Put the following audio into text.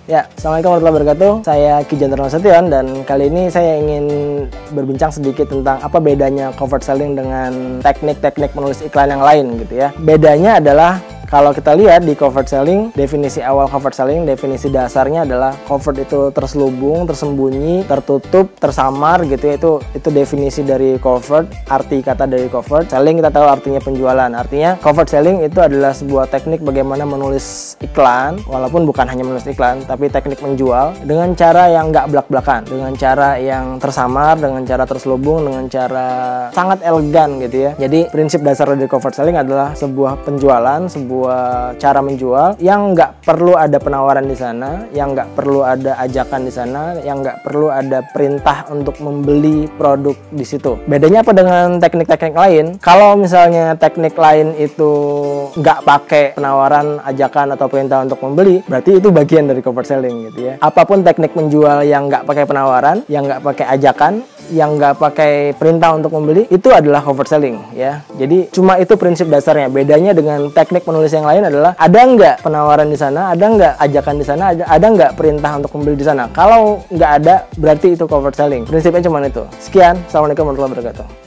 Ya, Assalamualaikum warahmatullahi wabarakatuh. Saya Ki Jantar Nasution dan kali ini saya ingin berbincang sedikit tentang apa bedanya covert selling dengan teknik-teknik menulis iklan yang lain gitu ya. Bedanya adalah kalau kita lihat di covert selling, definisi awal covert selling, definisi dasarnya adalah covert itu terselubung, tersembunyi, tertutup, tersamar gitu ya. Itu definisi dari covert, arti kata dari covert. Selling kita tahu artinya penjualan. Artinya covert selling itu adalah sebuah teknik bagaimana menulis iklan, walaupun bukan hanya menulis iklan, tapi teknik menjual dengan cara yang nggak belak-belakan, dengan cara yang tersamar, dengan cara terselubung, dengan cara sangat elegan gitu ya. Jadi prinsip dasar dari covert selling adalah sebuah penjualan, sebuah cara menjual yang nggak perlu ada penawaran di sana, yang nggak perlu ada ajakan di sana, yang nggak perlu ada perintah untuk membeli produk di situ. Bedanya apa dengan teknik-teknik lain? Kalau misalnya teknik lain itu nggak pakai penawaran, ajakan atau perintah untuk membeli, berarti itu bagian dari covert selling gitu ya. Apapun teknik menjual yang nggak pakai penawaran, yang nggak pakai ajakan, yang nggak pakai perintah untuk membeli, itu adalah covert selling ya. Jadi cuma itu prinsip dasarnya. Bedanya dengan teknik menulis yang lain adalah ada nggak penawaran di sana, ada nggak ajakan di sana, ada nggak perintah untuk membeli di sana. Kalau nggak ada, berarti itu covert selling. Prinsipnya cuma itu. Sekian, Assalamualaikum warahmatullahi wabarakatuh.